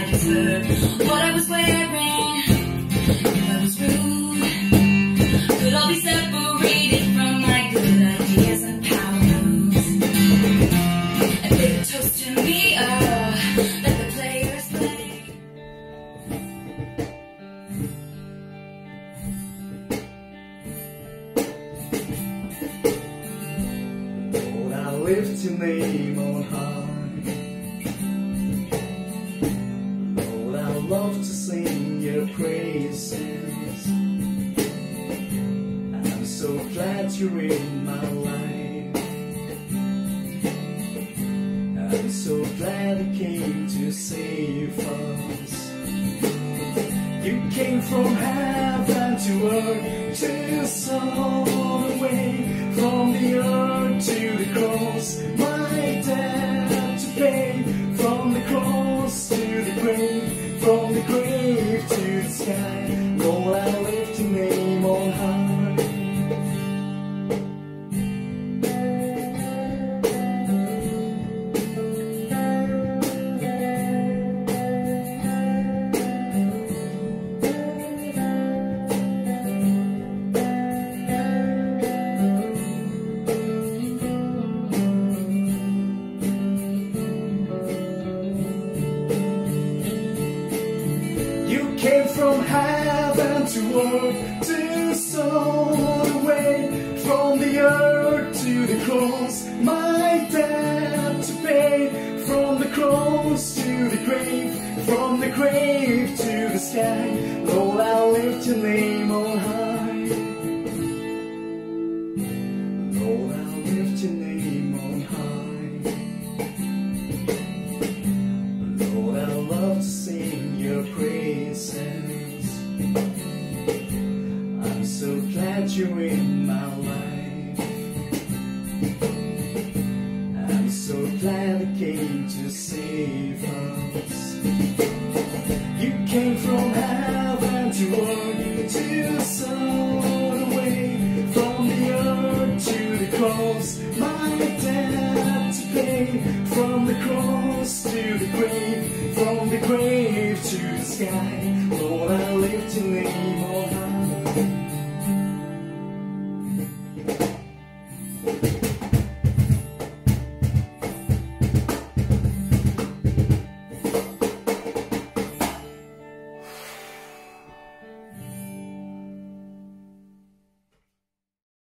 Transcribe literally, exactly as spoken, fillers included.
I deserve. What I was wearing, if I was rude, could all be separated from my good ideas and power moves. And they would toast to me, oh, let the players play. Lord, I lift your name on high. Lord, I love to sing your praises. I'm so glad you're in my life. I'm so glad you came to save us. You came from heaven to earth to soar away, from the earth to the cross, my debt to pay, from the cross to the grave, from the grave to the sky. Lord, I lift your name on high. Came from heaven to earth to soar away, from the earth to the cross, my debt to pay, from the cross to the grave, from the grave to the sky. Lord, I lift your name on high. Lord, I lift your name on high. Lord, I love to sing your praises. I'm so glad you're in my life. I'm so glad you came to save us. You came from heaven to earth to soar away, from the earth to the cross, my debt to pay, from the cross to the grave, from the grave to the sky. Lord, I lift your name on high.